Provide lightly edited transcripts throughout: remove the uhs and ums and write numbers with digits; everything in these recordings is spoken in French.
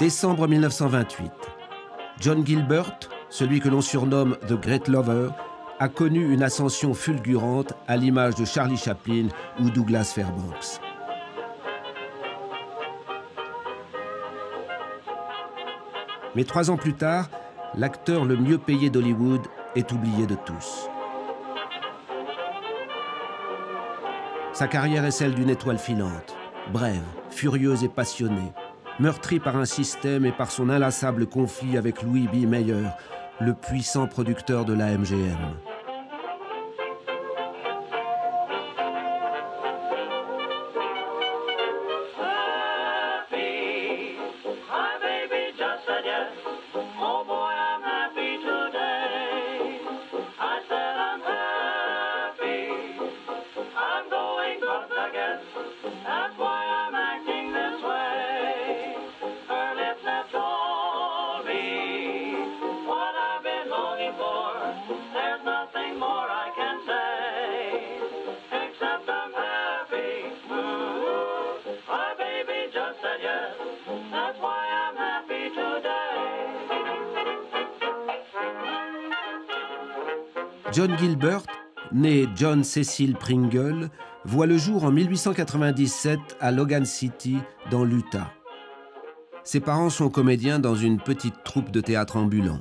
Décembre 1928. John Gilbert, celui que l'on surnomme The Great Lover, a connu une ascension fulgurante à l'image de Charlie Chaplin ou Douglas Fairbanks. Mais 3 ans plus tard, l'acteur le mieux payé d'Hollywood est oublié de tous. Sa carrière est celle d'une étoile filante, brève, furieuse et passionnée, meurtrie par un système et par son inlassable conflit avec Louis B. Mayer, le puissant producteur de la MGM. John Gilbert, né John Cecil Pringle, voit le jour en 1897 à Logan City, dans l'Utah. Ses parents sont comédiens dans une petite troupe de théâtre ambulant.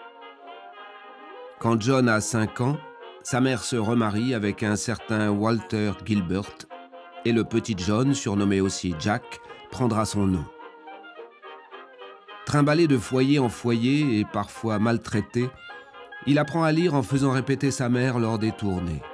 Quand John a 5 ans, sa mère se remarie avec un certain Walter Gilbert et le petit John, surnommé aussi Jack, prendra son nom. Trimballé de foyer en foyer et parfois maltraité, il apprend à lire en faisant répéter sa mère lors des tournées.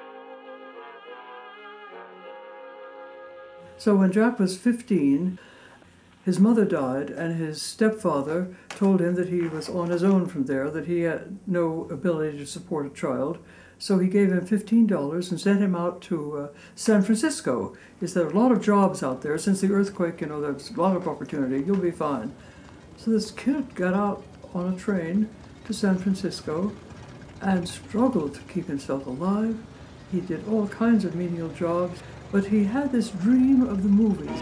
So when Jack was 15, his mother died and his stepfather told him that he was on his own from there, that he had no ability to support a child. So he gave him $15 and sent him out to San Francisco. He said, there are a lot of jobs out there. Since the earthquake, there's a lot of opportunity. You'll be fine. So this kid got out on a train to San Francisco and struggled to keep himself alive. He did all kinds of menial jobs, but he had this dream of the movies.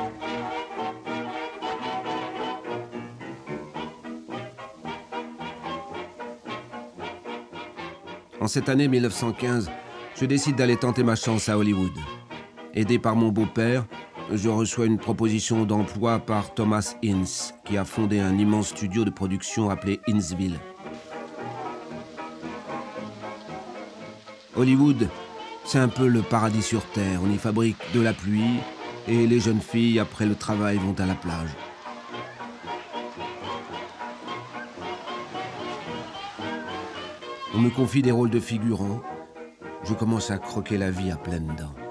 En cette année 1915, je décide d'aller tenter ma chance à Hollywood. Aidé par mon beau-père, je reçois une proposition d'emploi par Thomas Ince, qui a fondé un immense studio de production appelé Inceville. Hollywood, c'est un peu le paradis sur terre. On y fabrique de la pluie et les jeunes filles, après le travail, vont à la plage. On me confie des rôles de figurants. Je commence à croquer la vie à pleines dents.